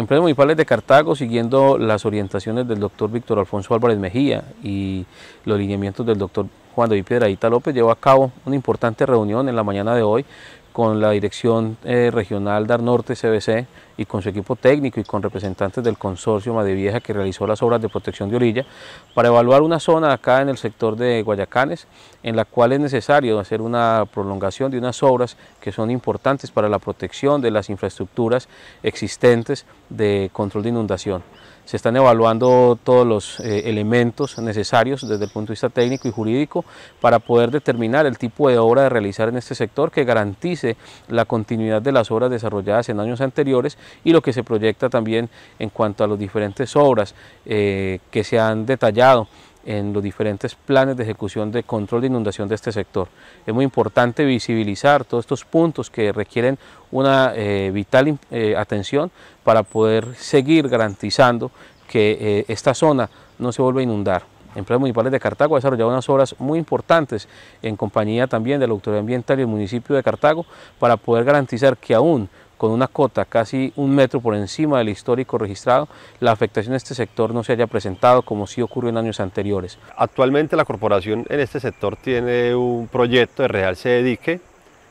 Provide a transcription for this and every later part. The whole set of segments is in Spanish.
Empresas Municipales de Cartago, siguiendo las orientaciones del doctor Víctor Alfonso Álvarez Mejía y los lineamientos del doctor Juan David Piedradita López, llevó a cabo una importante reunión en la mañana de hoy con la Dirección Regional DAR Norte CBC y con su equipo técnico y con representantes del consorcio Madevieja que realizó las obras de protección de orilla para evaluar una zona acá en el sector de Guayacanes en la cual es necesario hacer una prolongación de unas obras que son importantes para la protección de las infraestructuras existentes de control de inundación. Se están evaluando todos los elementos necesarios desde el punto de vista técnico y jurídico para poder determinar el tipo de obra de realizar en este sector que garantice la continuidad de las obras desarrolladas en años anteriores y lo que se proyecta también en cuanto a las diferentes obras que se han detallado en los diferentes planes de ejecución de control de inundación de este sector. Es muy importante visibilizar todos estos puntos que requieren una vital atención para poder seguir garantizando que esta zona no se vuelva a inundar. Empresas Municipales de Cartago ha desarrollado unas obras muy importantes en compañía también de la Autoridad Ambiental y el municipio de Cartago para poder garantizar que aún con una cota casi 1 metro por encima del histórico registrado, la afectación de este sector no se haya presentado como sí ocurrió en años anteriores. Actualmente la corporación en este sector tiene un proyecto de realce de dique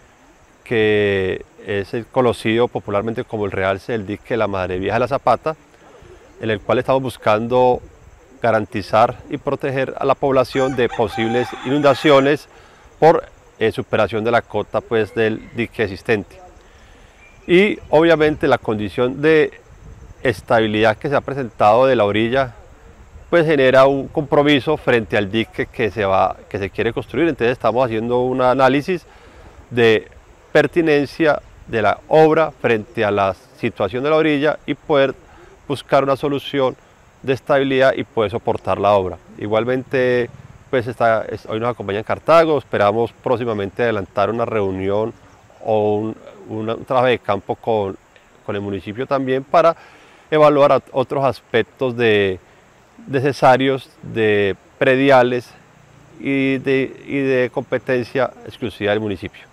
que es conocido popularmente como el realce del dique de la Madrevieja de la Zapata, en el cual estamos buscando garantizar y proteger a la población de posibles inundaciones por superación de la cota del dique existente. Y obviamente la condición de estabilidad que se ha presentado de la orilla pues genera un compromiso frente al dique que se quiere construir. Entonces estamos haciendo un análisis de pertinencia de la obra frente a la situación de la orilla y poder buscar una solución de estabilidad y poder soportar la obra. Igualmente pues hoy nos acompaña en Cartago, esperamos próximamente adelantar una reunión o un trabajo de campo con el municipio también para evaluar otros aspectos necesarios de prediales y de competencia exclusiva del municipio.